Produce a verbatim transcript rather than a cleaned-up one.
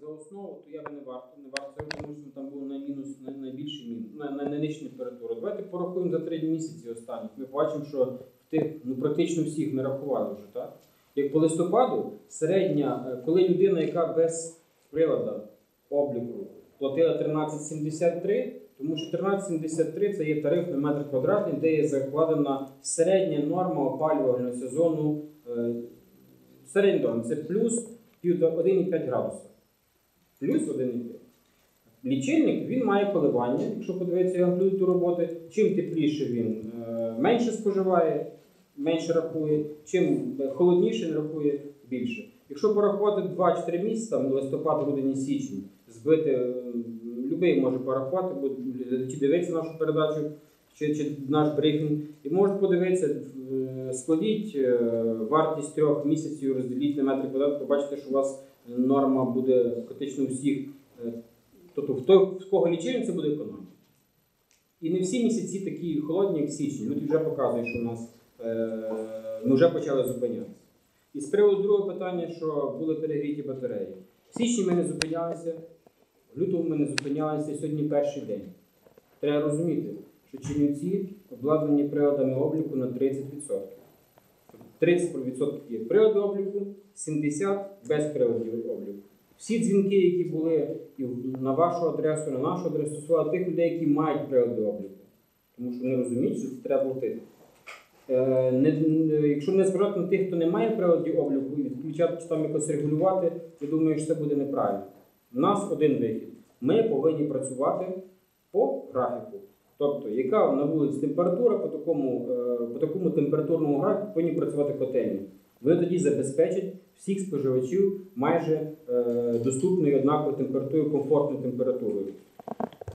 за основу, то я б не варто, не варто, тому що там було на мінус, на найбільший мінус, на, на найнижчу температуру. Давайте порахуємо за три місяці останні. Ми бачимо, що в тих, ну практично всіх ми рахували вже, так? Як по листопаду, середня, коли людина, яка без прилада обліку платила тринадцять сімдесят три, тому що тринадцять сімдесят три це є тариф на метр квадратний, де є закладена середня норма опалювального сезону. Середня норма – це плюс один і п'ять градуса. Плюс один і п'ять. Лічильник, він має коливання, якщо подивитися амплітуду роботи. Чим тепліше він менше споживає, менше рахує, чим холодніше він рахує, більше. Якщо порахувати два-чотири місяці, там, листопад, грудень і січень, збити, будь-який може порахувати, бо чи дивиться нашу передачу, чи, чи наш брифінг, і можуть подивитися, складіть вартість трьох місяців, розділіть на метри квадратні, побачите, що у вас норма буде практично всіх, тобто в той, в кого лічильник, це буде економія. І не всі місяці такі холодні, як січні. Люди вже показують, що у нас е, ми вже почали зупинятися. І з приводу другого питання, що були перегріті батареї. В січні ми не зупинялися, в лютому ми не зупинялися, і сьогодні перший день. Треба розуміти, що Чернівці обладнані приладами обліку на тридцять відсотків. тридцять відсотків є прилади обліку, сімдесят відсотків без приладів обліку. Всі дзвінки, які були і на вашу адресу, на нашу адресу, стосували тих людей, які мають прилади обліку. Тому що вони розуміють, що це треба платити. Е, не, не, якщо не зважати на тих, хто не має приладів обліку, і відключати чи там якось регулювати, я думаю, що це буде неправильно. У нас один вихід. Ми повинні працювати по графіку. Тобто, яка на вулиці температура, по такому, е, по такому температурному графіку повинні працювати котельні. Вони тоді забезпечать всіх споживачів майже е, доступною однаковою температурою, комфортною температурою.